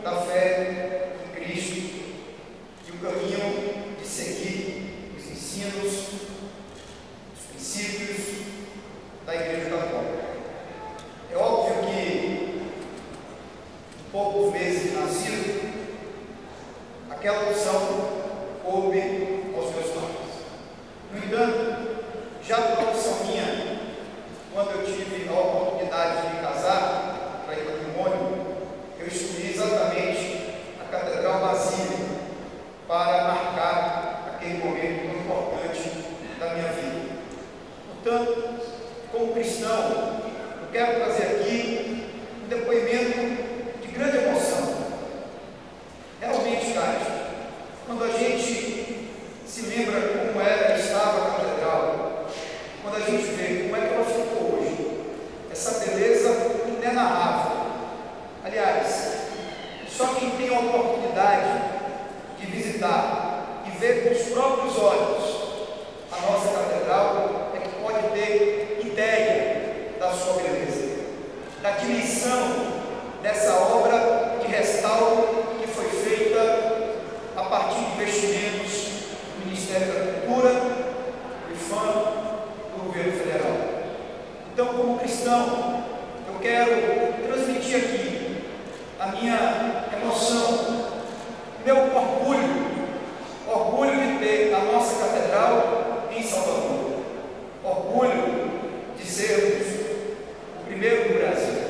da fé em Cristo e o caminho de seguir os ensinos, os princípios da Igreja Católica. É óbvio que, em poucos meses de nascido, aquela opção coube aos meus pais. No entanto, já por opção minha, quando eu tive a oportunidade de me casar para ir para o matrimônio, eu escolhi exatamente a Catedral Basílica para marcar aquele momento tão importante da minha vida. Portanto, como cristão, eu quero trazer aqui um depoimento de grande emoção. Realmente, cara, quando a gente se lembra como era e estava a catedral, quando a gente vê como é que ela ficou hoje, essa beleza inenarrável. Aliás, só quem tem a oportunidade de visitar e ver com os próprios olhos a nossa catedral é que pode ter ideia da sua beleza, da dimensão dessa obra de restauro que foi feita a partir de investimentos do Ministério da Cultura, do IFAM, do Governo Federal. Então, como cristão, eu quero transmitir aqui a minha emoção, meu orgulho de ter a nossa catedral em Salvador, orgulho de sermos o primeiro do Brasil.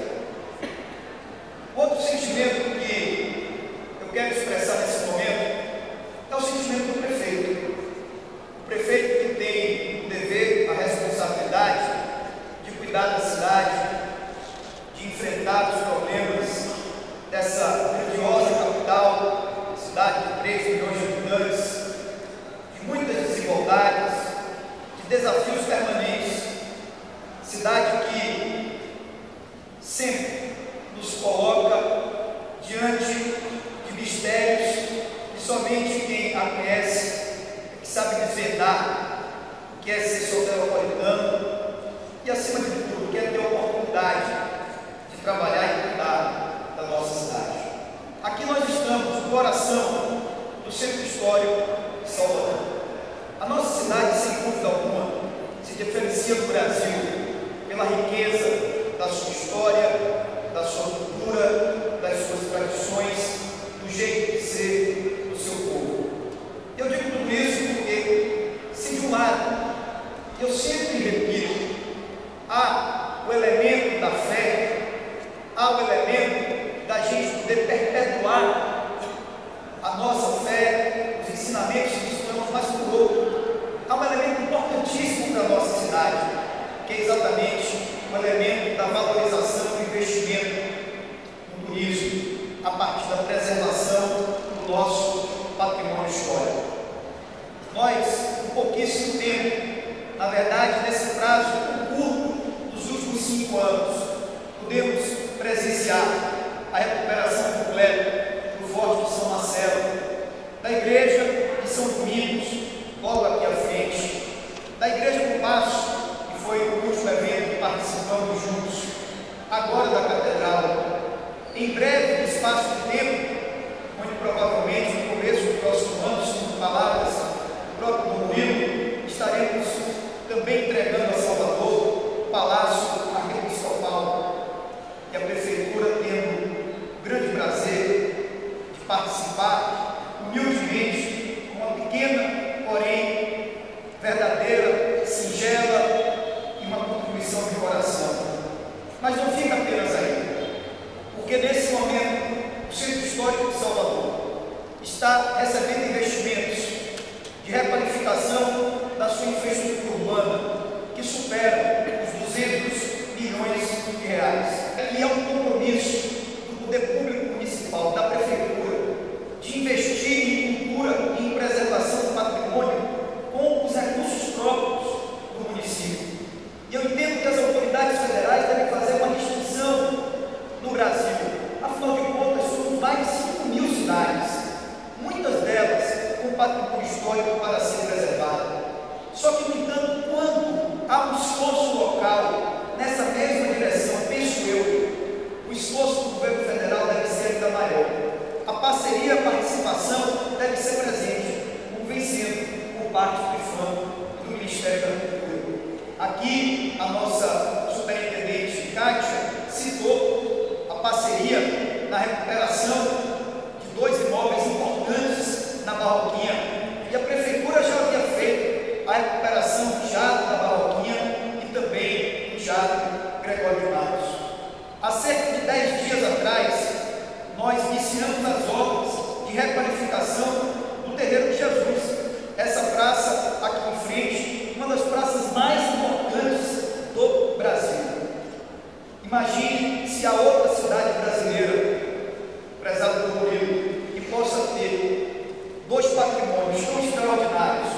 Outro sentimento que eu quero expressar nesse momento é o sentimento do prefeito. O prefeito que tem o dever, a responsabilidade de cuidar da cidade, de enfrentar os problemas dessa grandiosa capital, cidade de 3 milhões de habitantes, de muitas desigualdades, de desafios permanentes, cidade que sempre nos coloca diante de mistérios que somente quem a conhece, que sabe desvendar, que é ser soteropolitano e, acima de tudo, quer ter a oportunidade de trabalhar e cuidar da nossa cidade. Aqui nós estamos no coração do Centro Histórico de Salvador. A nossa cidade, sem dúvida alguma, se diferencia do Brasil pela riqueza da sua história, da sua cultura, das suas tradições, do jeito de ser do seu povo. Eu digo tudo isso porque, se de um lado, eu sempre repito, há o elemento da fé, há o elemento da gente poder perpetuar a nossa fé, os ensinamentos cristãos, mas por outro, há um elemento importantíssimo para a nossa cidade, que é exatamente o elemento da valorização do investimento no turismo, a partir da preservação do nosso patrimônio histórico. Nós, em pouquíssimo tempo, na verdade, nesse prazo curto dos últimos 5 anos, podemos presenciar a recuperação completa do Forte de São Marcelo, da Igreja de São Domingos, logo aqui à frente, da Igreja do Paço, que foi o último evento que participamos juntos, agora da Catedral. Em breve, no espaço de tempo, muito provavelmente no começo do próximo ano, segundo palavras do próprio Murilo, estaremos também entregando a Salvador o Palácio Arquiepiscopal, e a Prefeitura tendo o grande prazer de participar humildemente, com uma pequena, porém verdadeira, singela e uma contribuição de coração. Mas não fica apenas aí, porque nesse momento o Centro Histórico de Salvador está recebendo investimentos de requalificação da sua infraestrutura urbana que superam os 200 milhões de reais. E é um compromisso do poder público municipal, da Prefeitura, de investir em cultura e em preservação do patrimônio com os recursos próprios do município. E eu entendo que as autoridades federais devem fazer uma distinção no Brasil. Afinal de contas, somos mais de 5 mil cidades, muitas delas com patrimônio histórico para ser preservado. Só que, no entanto, quando há um esforço local nessa mesma direção, penso eu, o esforço do governo federal deve ser ainda maior. parceria, a participação deve ser presente, convencendo por parte do IFAM do Ministério da Cultura. Aqui, a nossa superintendente Kátia citou a parceria na recuperação de 2 imóveis importantes na Barroquinha, e a Prefeitura já havia feito a recuperação do Teatro da Barroquinha e também do Teatro Gregório de Matos. Há cerca de 10 dias atrás, nós iniciamos as obras de requalificação do Terreiro de Jesus. Essa praça aqui em frente, uma das praças mais importantes do Brasil. Imagine se a outra cidade brasileira, prezado por Murilo, que possa ter 2 patrimônios tão extraordinários,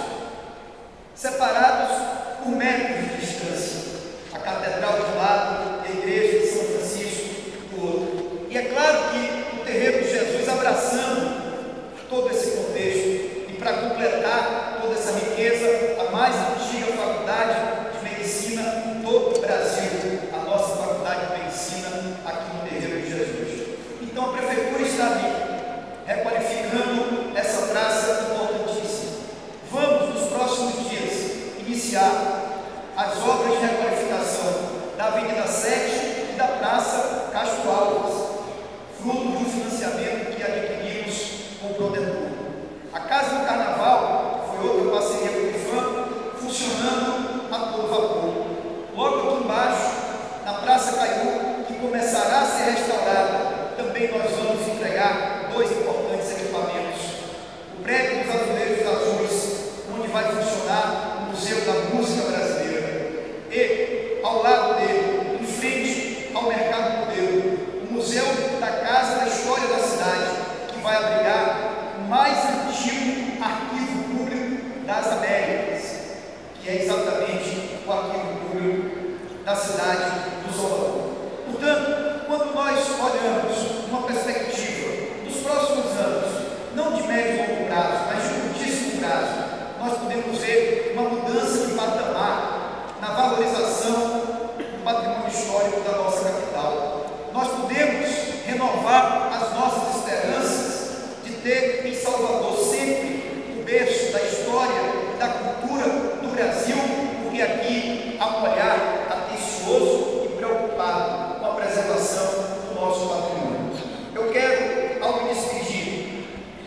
separados por metros de distância. A Catedral de um lado, a Igreja de São Francisco do outro. E é claro que o Terreiro de Jesus, abraçando todo esse contexto, e para completar toda essa riqueza, a mais antiga faculdade de medicina do Brasil, a nossa faculdade de medicina aqui no Terreiro de Jesus. Então a Prefeitura está ali, requalificando essa praça importantíssima. Vamos, nos próximos dias, iniciar as obras de requalificação da Avenida 7 e da Praça Castro Alves, fruto de um financiamento que adquirimos com o Prodetur. A Casa do Carnaval, que foi outra parceria com o IFAM, funcionando a todo vapor. Logo aqui embaixo, na Praça Caiú, que começará a ser restaurada, também nós vamos entregar 2 importantes equipamentos. O prédio dos Azulejos Azuis, onde vai funcionar o Museu da Música Brasileira. E, ao lado dele, em frente ao Mercado Modelo, o Museu da Casa da História da Cidade, que vai abrigar o mais antigo arquivo público das Américas, que é exatamente o arquivo público da cidade do Salvador. Portanto, quando nós olhamos uma perspectiva dos próximos anos, não de médio e longo prazo, mas de curtíssimo prazo, nós podemos ver uma mudança de patamar na valorização do patrimônio histórico da nossa capital. Nós podemos renovar as nossas esperanças de ter em Salvador sempre o berço da história e da cultura do Brasil, porque aqui há um olhar atencioso e preocupado com a preservação do nosso patrimônio. Eu quero, ao me despedir,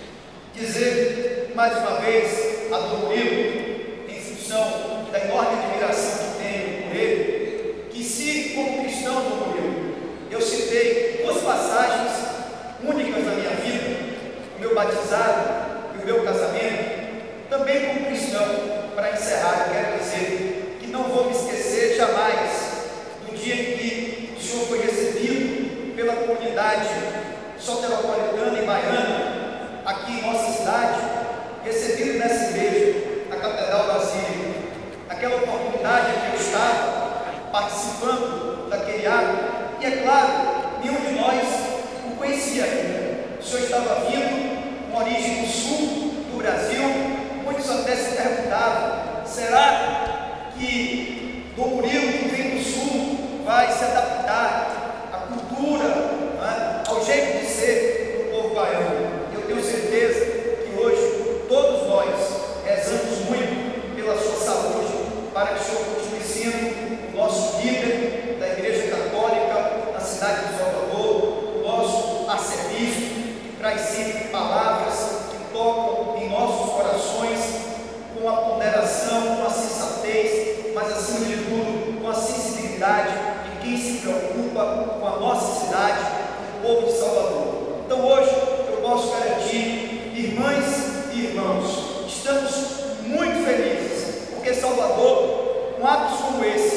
dizer mais uma vez a Dom Murilo, em função da enorme admiração que tenho por ele, que se, como cristão, Dom Murilo, eu citei 2 passagens únicas na minha vida, o meu batizado e o meu casamento, também como cristão, para encerrar, eu quero dizer que não vou me esquecer jamais do dia em que o Senhor foi recebido pela comunidade soteropolitana e baiana, aqui em nossa cidade, recebido nessa igreja, na Catedral Basílica. Aquela oportunidade em que eu estava participando daquele ato, e é claro, nenhum de nós o conhecia ainda. O Senhor estava vindo com origem do sul do Brasil. Muitos até se perguntavam: será que Dom Murilo, que vem do sul, vai se adaptar à cultura, né, ao jeito de ser do povo baiano? Eu tenho certeza que hoje todos nós rezamos muito pela sua saúde, para que o Senhor continue sendo o nosso líder da Igreja Católica na cidade de Salvador, o nosso arcebispo, que traz sempre palavras que tocam em nossos corações com a ponderação, com a sensatez, mas acima de tudo com a sensibilidade de quem se preocupa com a nossa cidade, com o povo de Salvador. Então hoje eu posso garantir, irmãs e irmãos, estamos muito felizes, porque Salvador, com atos como esse,